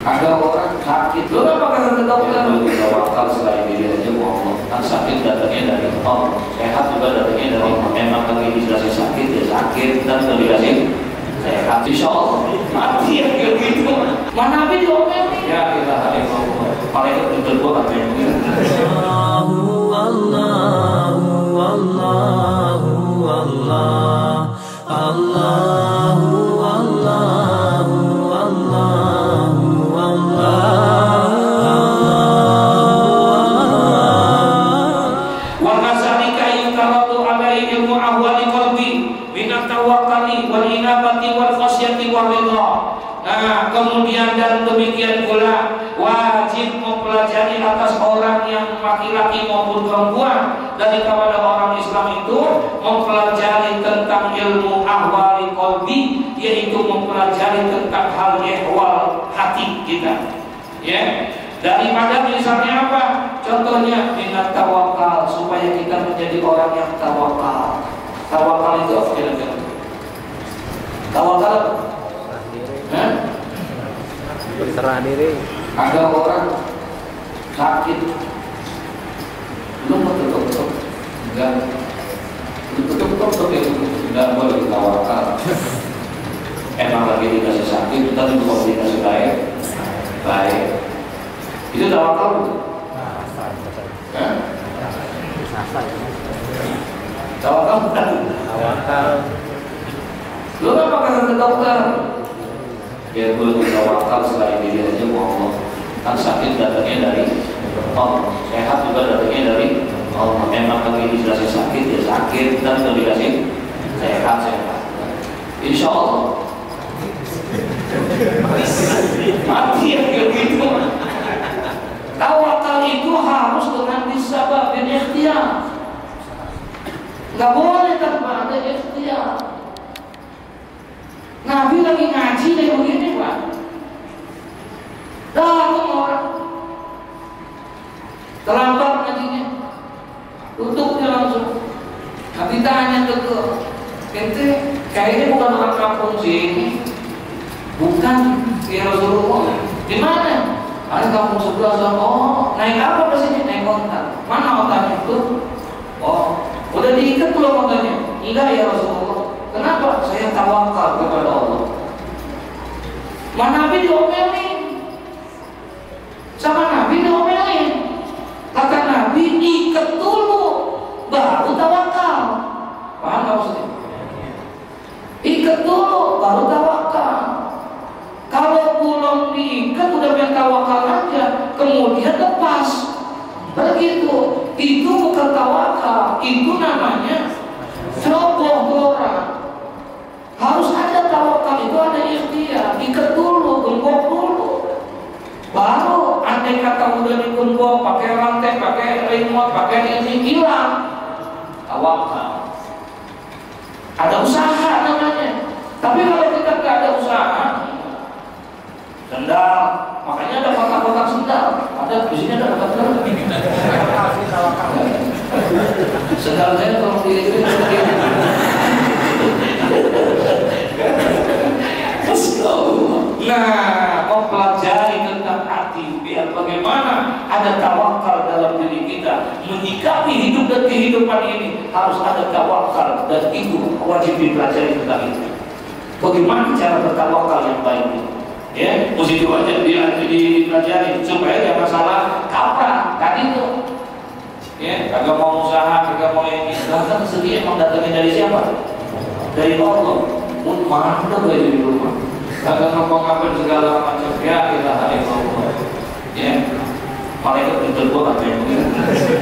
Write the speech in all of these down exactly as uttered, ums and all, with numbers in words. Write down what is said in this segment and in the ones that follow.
Ada orang sakit, lu apa kata ke dokter? Lu kita wakal selain diri aja Allah. Kan sakit datangnya dari Allah, sehat juga datangnya dari Allah. Memang lagi dikasih sakit ya sakit, dan kalau dikasih sehat insya Allah. Mati ya kayak gitu. Mana Nabi diomelin? Ya kita hari Allah. Malaikat betul gua kan yang Allahu Allahu Allahu Allah Allahu Nah, kemudian dan demikian pula wajib mempelajari atas orang yang laki-laki maupun perempuan dari kepada orang Islam itu mempelajari tentang ilmu ahwali qalbi, yaitu mempelajari tentang hal ehwal hati kita. Ya, daripada misalnya apa? Contohnya minat tawakal, supaya kita menjadi orang yang tawakal. Tawakal itu apa kira-kira? Tawakal Hah? Berserah diri. Ada orang sakit, lu betul-betul enggak, betul-betul ya tidak boleh tawakal. Emang lagi dikasih sakit, kita juga mau dikasih baik, baik. Itu tawakal bukan? Hah? Tawakal bukan? Tawakal. Lu apa kata ke dokter? Ya gue tawakal selain diri aja Allah. Kan sakit datangnya dari Allah, sehat juga datangnya dari Allah. Memang lagi dikasih sakit ya sakit, dan kalau dikasih sehat sehat insya Allah. Mati ya kayak gitu. Tawakal itu harus dengan disabab dan ikhtiar. Gak boleh tanpa ada ikhtiar. Nabi lagi ngaji kayak begini Pak, datang orang terlambat ngajinya, tutupnya langsung. Nabi tanya ke ke ente kayaknya bukan orang kampung sini, bukan ya Rasulullah. Di mana? Ada kampung sebelah sana. Oh, naik apa ke sini? Naik onta. Mana ontanya itu? Oh, udah diikat belum ontanya? Enggak ya Rasulullah. Kenapa? Saya tawakal kepada Allah. Mana Nabi diomelin, sama Nabi diomelin. Kata Nabi, ikat dulu baru tawakal. Paham nggak maksudnya? Ikat dulu baru tawakal. Kalau belum diikat udah main tawakal aja, kemudian lepas. Begitu, itu bukan tawakal, itu namanya ceroboh orang. Harus ada tawakal, itu ada ikhtiar. Ikat dulu, gembok dulu, baru andai kata udah digembok pakai rantai, pakai remote, pakai ini, hilang tawakal. Ada usaha namanya. Tapi kalau kita nggak ada usaha, sendal, makanya ada kotak-kotak sendal. Ada di sini ada kotak-kotak. Sendal saya kalau di Nah, mempelajari tentang hati biar bagaimana ada tawakal dalam diri kita menyikapi hidup dan kehidupan ini. Harus ada tawakal, dan itu wajib dipelajari tentang itu. Bagaimana cara bertawakal yang baik itu? Ya, mesti wajib dipelajari supaya jangan salah kaprah tadi itu. Ya, kagak mau usaha, kagak mau yang ini. Bahkan sedih emang datangnya dari siapa? Dari Allah. Mun mantap aja di rumah. Kagak ngomong-ngomong segala macam, ya kita hari Allah. Ya, malaikat betul gua kan yang begitu.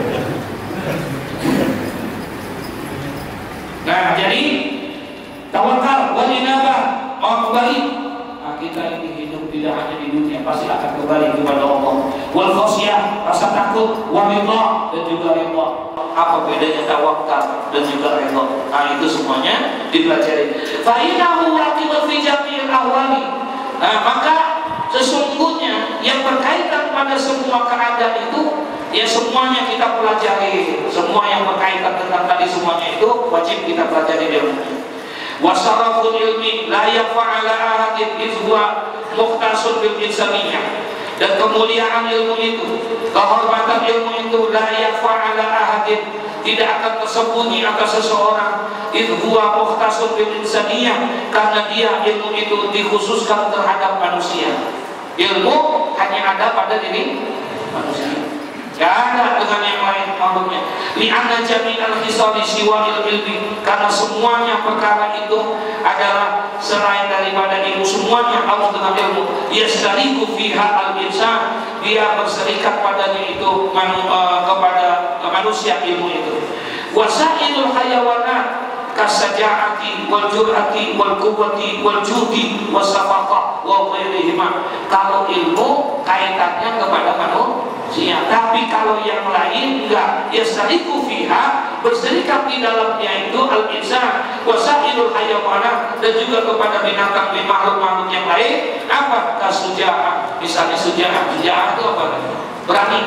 Nah, jadi tawakal wal inabah, mau kembali. Nah, kita ini hidup tidak hanya di dunia, pasti akan kembali kepada Allah. Wal khasyah, rasa takut, wal ridha, dan juga ridha. Apa bedanya tawakal dan juga ridha? Nah, itu semuanya dipelajari. Fa innahu waqibun fi jami'il ahwali. Nah, maka sesungguhnya yang berkaitan pada semua keadaan itu, ya semuanya kita pelajari. Semua yang berkaitan tentang tadi semuanya itu wajib kita pelajari ilmunya. Wasaraful ilmi la yafa'ala ahadin izwa mukhtasun bil insaniyah, dan kemuliaan ilmu itu, kehormatan ilmu itu la yakhfa ala ahadin, tidak akan tersembunyi atas seseorang. Idh huwa mukhtasun bil insaniyah, karena dia ilmu itu dikhususkan terhadap manusia. Ilmu hanya ada pada diri manusia, tidak ada dengan yang lain makhluknya. Li'anna jami'al khisali siwa'il ilmi, karena semuanya perkara itu adalah selain daripada ilmu, semuanya harus dengan ilmu. Yashtariku fiha al-insan, dia berserikat padanya itu manu, uh, kepada manusia ilmu itu. Wasailul hayawanat kasaja'ati wal jur'ati wal quwwati wal judi wasafaqah wa ghairihima. Kalau ilmu kaitannya kepada manusia, tapi kalau yang lain enggak. Yashtariku fiha, berserikat di dalamnya itu al-insan wasailul hayawanat, dan juga kepada binatang dan makhluk-makhluk yang lain. Apa? Kasuja'ah, misalnya suja'ah. Suja'ah itu apa? Berani.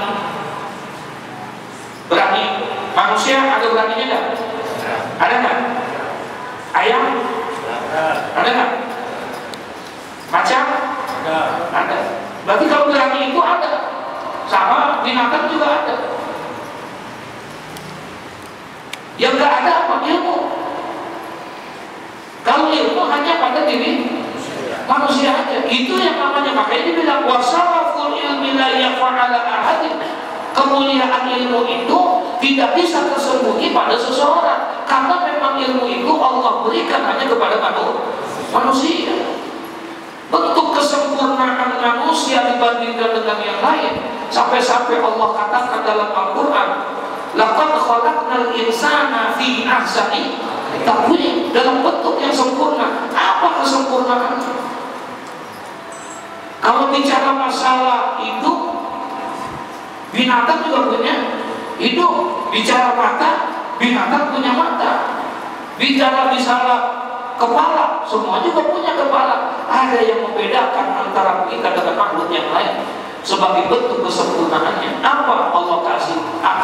Berani. Manusia ada beraninya enggak? Ada nggak? Ayam? Ada nggak? Macan? Ada. Ada. Berarti kalau berani itu ada. Sama binatang juga ada. Yang nggak ada apa? Ilmu. Kalau ilmu hanya pada diri manusia aja. Itu yang namanya, makanya dibilang wasaraful ilmi la yafa'ala ahadin. Kemuliaan ilmu itu tidak bisa tersembunyi pada seseorang, karena memang ilmu itu Allah berikan hanya kepada manusia. Bentuk kesempurnaan manusia dibandingkan dengan yang lain, sampai-sampai Allah katakan dalam Al-Quran, laqad khalaqnal insana fi ahsani taqwim, dalam bentuk yang sempurna. Apa kesempurnaannya? Kalau bicara masalah hidup, binatang juga punya hidup. Bicara mata, binatang punya mata. Bicara misalnya kepala, semua juga punya kepala. Ada yang membedakan antara kita dengan makhluk yang lain sebagai bentuk kesempurnaannya. Apa Allah kasih?